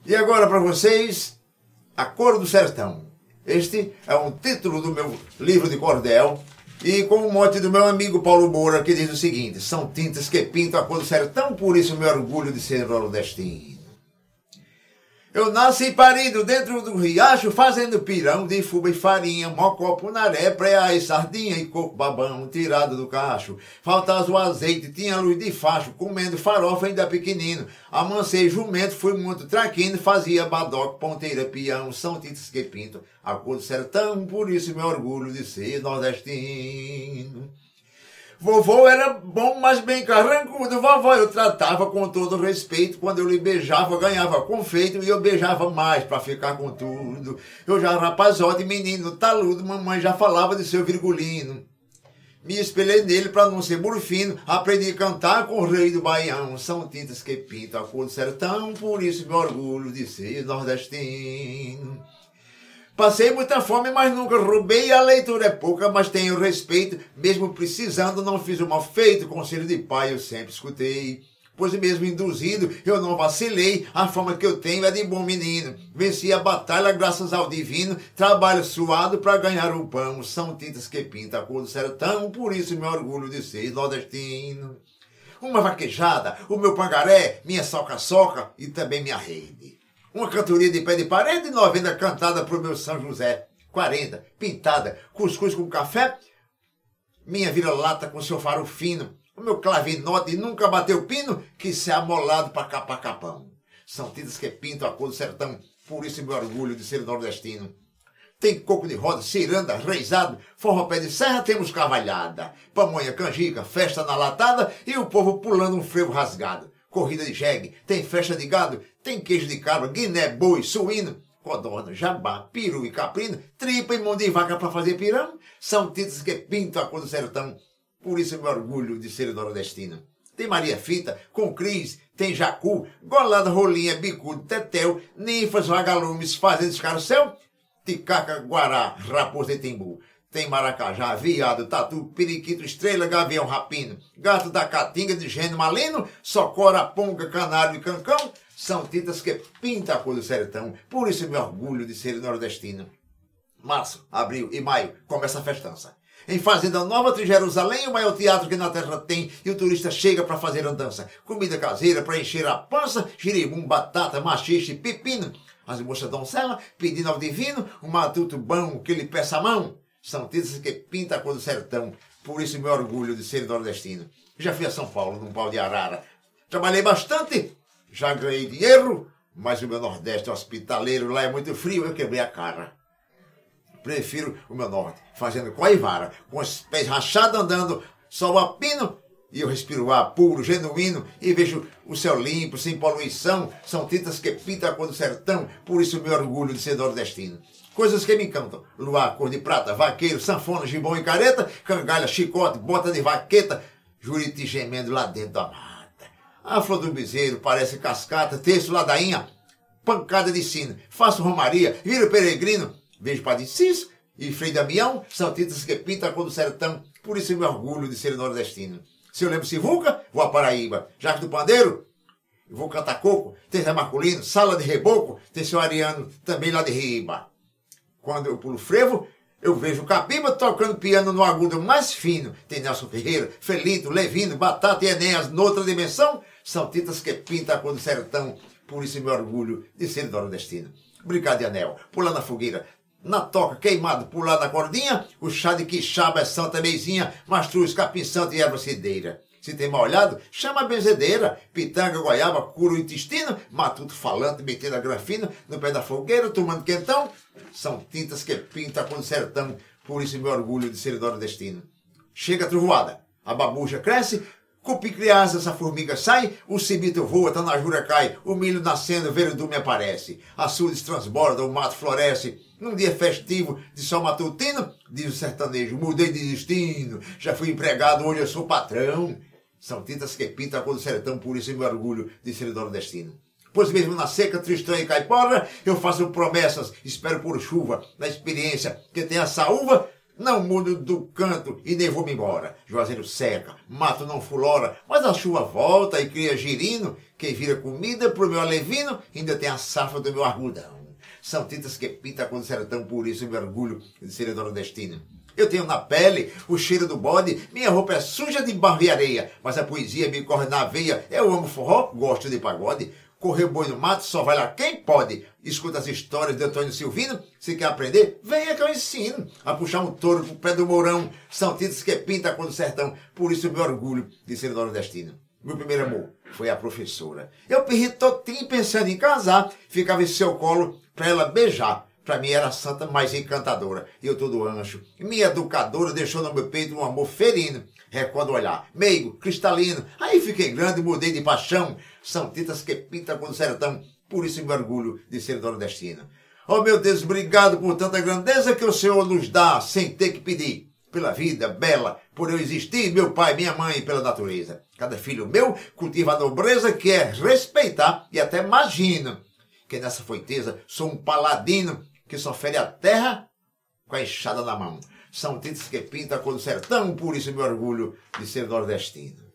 E agora para vocês, A Cor do Sertão. Este é um título do meu livro de cordel e com o mote do meu amigo Paulo Moura, que diz o seguinte: são tintas que pintam a cor do sertão, por isso meu orgulho de ser nordestino. Eu nasci parido dentro do riacho, fazendo pirão de fubá e farinha, mocó, punaré, preá e sardinha e coco babão tirado do cacho. Faltava o azeite, tinha luz de facho, comendo farofa ainda pequenino. Amancei jumento, fui muito traquino, fazia badoque, ponteira, peão, são tintas que pintam a cor do sertão, por isso meu orgulho de ser nordestino. Vovô era bom, mas bem carrancudo. Vovó eu tratava com todo respeito. Quando eu lhe beijava, ganhava confeito. E eu beijava mais pra ficar com tudo. Eu já rapazote, menino taludo. Mamãe já falava de seu virgulino. Me espelhei nele pra não ser burfino. Aprendi a cantar com o rei do Baião. São tintas que pintam a cor do sertão, por isso meu orgulho de ser nordestino. Passei muita fome, mas nunca roubei. A leitura é pouca, mas tenho respeito. Mesmo precisando, não fiz o mal feito. Conselho de pai eu sempre escutei. Pois mesmo induzido, eu não vacilei. A fama que eu tenho é de bom menino. Venci a batalha graças ao divino. Trabalho suado para ganhar o pão. São tintas que pintam a cor do sertão, por isso meu orgulho de ser nordestino. Uma vaquejada, o meu pangaré, minha soca-soca e também minha rede. Uma cantoria de pé de parede, 90 cantada pro meu São José. 40, pintada, cuscuz com café. Minha vira-lata com seu faro fino. O meu clavinote nunca bateu pino, que se é amolado pra capão. São tintas que pintam a cor do sertão, por isso meu orgulho de ser nordestino. Tem coco de roda, ciranda, reisado, forró pé de serra, temos cavalhada. Pamonha, canjica, festa na latada e o povo pulando um frevo rasgado. Corrida de jegue, tem festa de gado, tem queijo de cabra, guiné, boi, suíno, codorna, jabá, peru e caprino, tripa e mão de vaca para fazer pirão. São tintas que pintam a cor do sertão, por isso meu orgulho de ser nordestino. Tem Maria Fita, com Cris, tem jacu, golada, rolinha, bicudo, tetel, ninfas, vagalumes, fazendo escarcel, ticaca, guará, raposa e timbu. Tem maracajá, viado, tatu, periquito, estrela, gavião, rapino, gato da caatinga de gênio malino, socora, ponga, canário e cancão. São tintas que pintam a cor do sertão, por isso meu orgulho de ser nordestino. Março, abril e maio começa a festança. Em Fazenda Nova, de Jerusalém, o maior teatro que na terra tem, e o turista chega para fazer andança. Comida caseira para encher a pança, girimum, batata, machixe, pepino. As moças doncelas pedindo ao divino um matuto bom que lhe peça a mão. São tintas que pintam a cor do sertão, por isso meu orgulho de ser nordestino. Já fui a São Paulo, num pau de arara. Trabalhei bastante, já ganhei dinheiro, mas o meu Nordeste é hospitaleiro, lá é muito frio, eu quebrei a cara. Prefiro o meu Norte, fazendo coivara, com os pés rachados andando, sol a pino, e eu respiro ar puro, genuíno, e vejo o céu limpo, sem poluição. São tintas que pintam a cor do sertão, por isso meu orgulho de ser nordestino. Coisas que me encantam: luar, cor de prata, vaqueiro, sanfona, gibão e careta, cangalha, chicote, bota de vaqueta, juriti gemendo lá dentro da mata. A flor do bezerro parece cascata, terço, ladainha, pancada de sino. Faço romaria, viro peregrino, vejo Padre Cício e Frei Damião. São tintas que pintam a cor do sertão, por isso meu orgulho de ser nordestino. Se eu lembro Sivuca, vou a Paraíba. Jacques do Pandeiro, vou cantar coco. Tem Zé Marculino, Sala de Reboco, tem seu Ariano, também lá de Riba. Quando eu pulo frevo, eu vejo Capiba tocando piano no agudo mais fino. Tem Nelson Ferreira, Felito, Levino, Batata e Enéas noutra dimensão. São tintas que pintam a cor do sertão, por isso meu orgulho de ser nordestino. Brincar de anel, pular na fogueira, na toca, queimado, pular na cordinha. O chá de quixaba é santa meizinha, mastruz, capim santo e erva cideira. Se tem mal olhado, chama a benzedeira. Pitanga, goiaba, cura o intestino, matuto falante, metendo a granfina no pé da fogueira, tomando quentão. São tintas que pintam a cor do sertão, por isso meu orgulho de ser nordestino. Chega a trovoada, a babucha cresce, cupim criança, essa formiga sai, o cibito voa, tá na jura cai, o milho nascendo, o veredume aparece, açudes transborda, o mato floresce. Num dia festivo de sol matutino, diz o sertanejo, mudei de destino, já fui empregado, hoje eu sou patrão. São tintas que pintam a cor do sertão, por isso meu orgulho de ser nordestino. Pois mesmo na seca, tristão e caipora, eu faço promessas, espero por chuva, na experiência que tem a saúva, não mudo do canto e nem vou-me embora. Juazeiro seca, mato não fulora, mas a chuva volta e cria girino, que vira comida pro meu alevino, ainda tem a safra do meu arrudão. São tintas que pinta com o sertão, por isso eu me orgulho de ser nordestino. Eu tenho na pele o cheiro do bode, minha roupa é suja de barro e areia, mas a poesia me corre na veia. Eu amo forró, gosto de pagode. Correr boi no mato só vai lá quem pode. Escuta as histórias de Antônio Silvino. Se quer aprender, venha que eu ensino a puxar um touro pro pé do mourão. São tintas que pinta a cor do sertão, por isso eu me orgulho de ser nordestino. Meu primeiro amor foi a professora. Eu perri todinho pensando em casar, ficava em seu colo pra ela beijar. Pra mim era santa, mas encantadora. Eu todo ancho. Minha educadora deixou no meu peito um amor ferino. Recordo olhar, meigo, cristalino. Aí fiquei grande, mudei de paixão. São tintas que pintam com o sertão. Por isso me orgulho de ser nordestino. Oh meu Deus, obrigado por tanta grandeza que o Senhor nos dá, sem ter que pedir. Pela vida bela, por eu existir, meu pai, minha mãe, pela natureza. Cada filho meu cultiva a nobreza que é respeitar e até imagino que nessa foiteza sou um paladino que só fere a terra com a enxada na mão. São tintas que pintam a cor do sertão, por isso meu orgulho de ser nordestino.